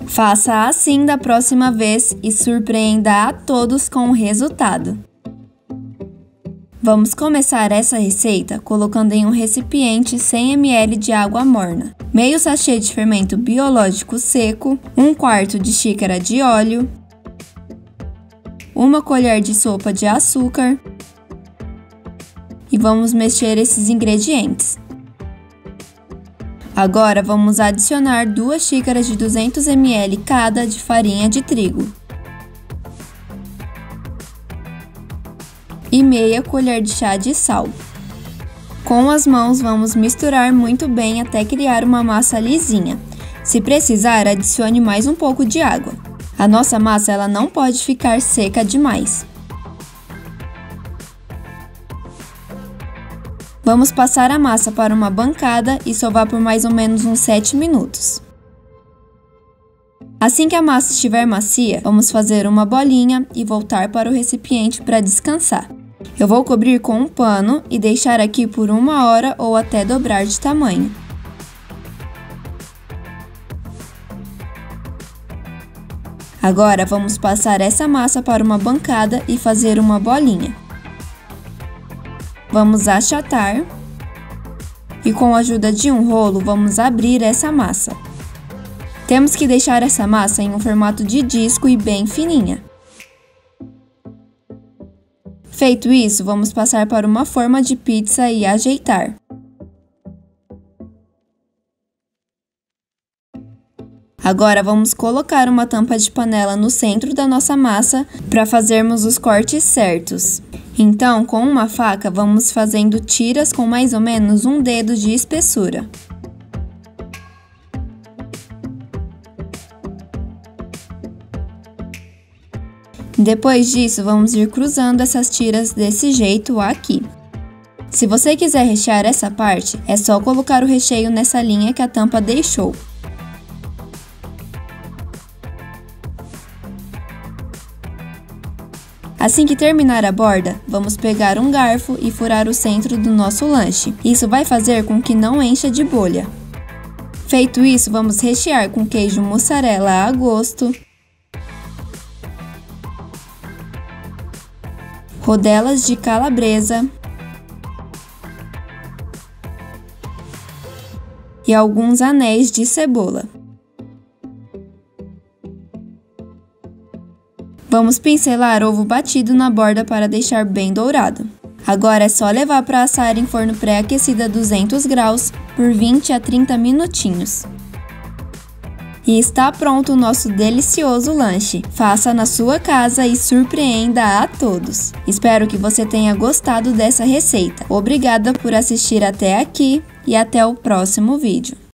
Faça assim da próxima vez e surpreenda a todos com o resultado. Vamos começar essa receita colocando em um recipiente 100 ml de água morna, meio sachê de fermento biológico seco, 1/4 de xícara de óleo, 1 colher de sopa de açúcar e vamos mexer esses ingredientes. Agora vamos adicionar 2 xícaras de 200 ml cada de farinha de trigo e meia colher de chá de sal. Com as mãos vamos misturar muito bem até criar uma massa lisinha. Se precisar, adicione mais um pouco de água. A nossa massa ela não pode ficar seca demais. Vamos passar a massa para uma bancada e sovar por mais ou menos uns 7 minutos. Assim que a massa estiver macia, vamos fazer uma bolinha e voltar para o recipiente para descansar. Eu vou cobrir com um pano e deixar aqui por 1 hora ou até dobrar de tamanho. Agora vamos passar essa massa para uma bancada e fazer uma bolinha. Vamos achatar e com a ajuda de um rolo vamos abrir essa massa. Temos que deixar essa massa em um formato de disco e bem fininha. Feito isso, vamos passar para uma forma de pizza e ajeitar. Agora vamos colocar uma tampa de panela no centro da nossa massa para fazermos os cortes certos. Então, com uma faca, vamos fazendo tiras com mais ou menos um dedo de espessura. Depois disso, vamos ir cruzando essas tiras desse jeito aqui. Se você quiser rechear essa parte, é só colocar o recheio nessa linha que a tampa deixou. Assim que terminar a borda, vamos pegar um garfo e furar o centro do nosso lanche. Isso vai fazer com que não encha de bolha. Feito isso, vamos rechear com queijo mussarela a gosto, rodelas de calabresa e alguns anéis de cebola. Vamos pincelar ovo batido na borda para deixar bem dourado. Agora é só levar para assar em forno pré-aquecido a 200 graus por 20 a 30 minutinhos. E está pronto o nosso delicioso lanche. Faça na sua casa e surpreenda a todos. Espero que você tenha gostado dessa receita. Obrigada por assistir até aqui e até o próximo vídeo.